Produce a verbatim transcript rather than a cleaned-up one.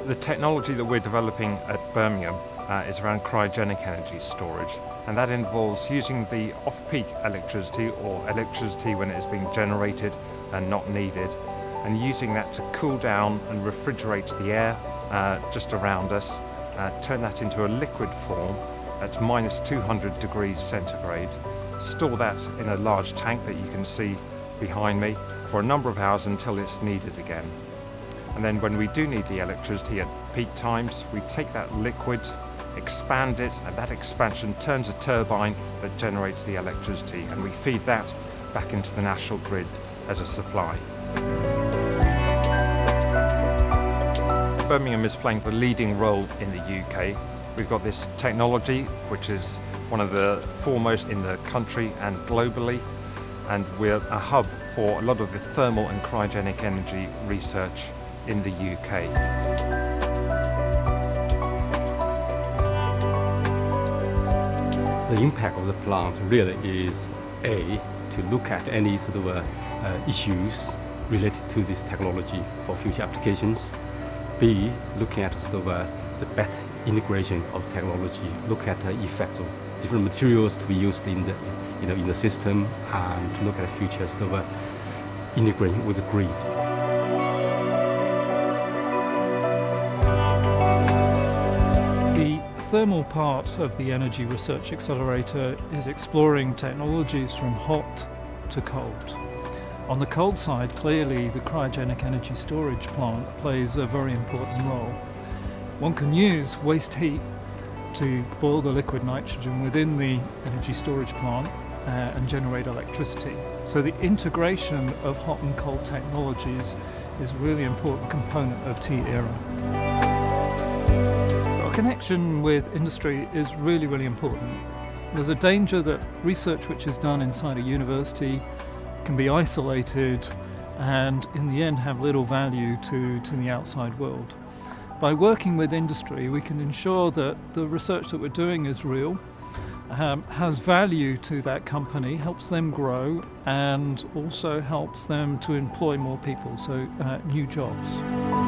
The technology that we're developing at Birmingham uh, is around cryogenic energy storage, and that involves using the off-peak electricity or electricity when it is being generated and not needed, and using that to cool down and refrigerate the air uh, just around us, uh, turn that into a liquid form at minus two hundred degrees centigrade, store that in a large tank that you can see behind me for a number of hours until it's needed again. And then when we do need the electricity at peak times, we take that liquid, expand it, and that expansion turns a turbine that generates the electricity, and we feed that back into the national grid as a supply. Birmingham is playing the leading role in the U K. We've got this technology which is one of the foremost in the country and globally, and we're a hub for a lot of the thermal and cryogenic energy research in the U K. The impact of the plant really is A, to look at any sort of uh, uh, issues related to this technology for future applications. B, looking at sort of uh, the better integration of technology, look at the effects of different materials to be used in the, you know, in the system, and to look at the future sort of uh, integrating with the grid. The thermal part of the Energy Research Accelerator is exploring technologies from hot to cold. On the cold side, clearly the cryogenic energy storage plant plays a very important role. One can use waste heat to boil the liquid nitrogen within the energy storage plant uh, and generate electricity. So the integration of hot and cold technologies is a really important component of T-era. Our connection with industry is really, really important. There's a danger that research which is done inside a university can be isolated and in the end have little value to, to the outside world. By working with industry, we can ensure that the research that we're doing is real, um, has value to that company, helps them grow, and also helps them to employ more people, so uh, new jobs.